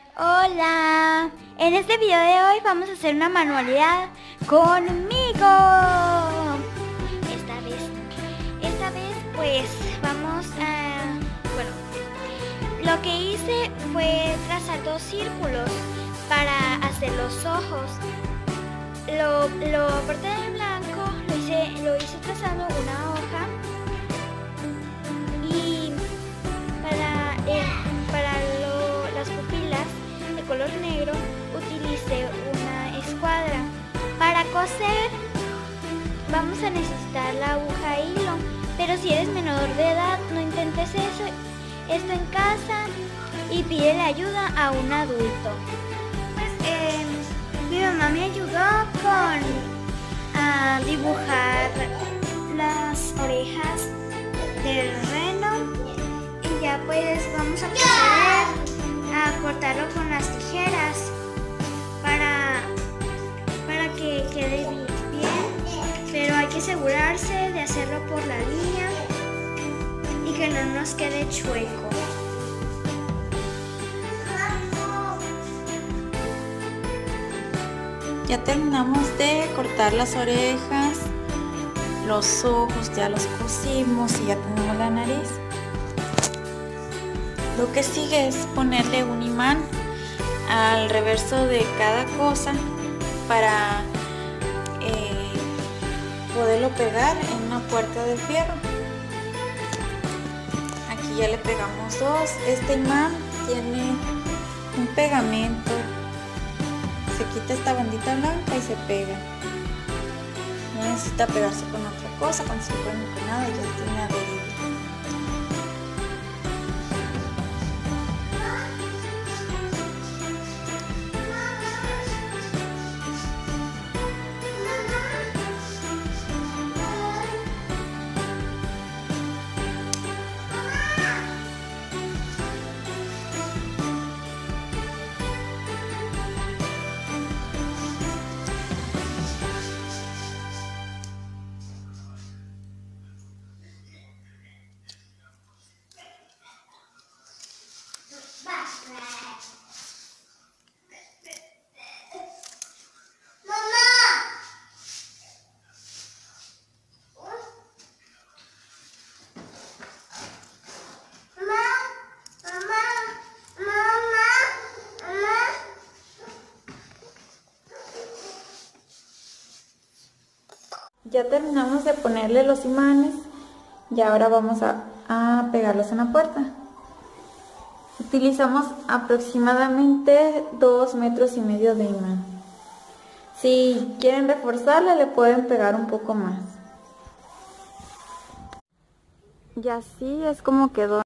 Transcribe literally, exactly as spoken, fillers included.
Hola, en este video de hoy vamos a hacer una manualidad conmigo. Esta vez, esta vez pues vamos a, bueno, lo que hice fue trazar dos círculos para hacer los ojos. Lo, lo aparte del blanco lo hice, lo hice trazando una hoja y para, eh, para lo, las pupilas de color negro utilicé una escuadra. Para coser vamos a necesitar la aguja e hilo, pero si eres menor de edad no intentes eso, esto en casa y pídele ayuda a un adulto. Pues eh, mi mamá me ayudó con a dibujar las orejas del reno y ya pues vamos a proceder a cortarlo con las tijeras para, para que quede bien, pero hay que asegurarse de hacerlo por la línea y que no nos quede chueco. Ya terminamos de cortar las orejas, los ojos ya los cosimos y ya tenemos la nariz. Lo que sigue es ponerle un imán al reverso de cada cosa para eh, poderlo pegar en una puerta de fierro. Aquí ya le pegamos dos. Este imán tiene un pegamento. Se quita esta bandita blanca y se pega. No necesita pegarse con otra cosa, con silicona ni con nada, ya tiene adherido. Ya terminamos de ponerle los imanes y ahora vamos a, a pegarlos en la puerta. Utilizamos aproximadamente dos metros y medio de imán. Si quieren reforzarle le pueden pegar un poco más. Y así es como quedó.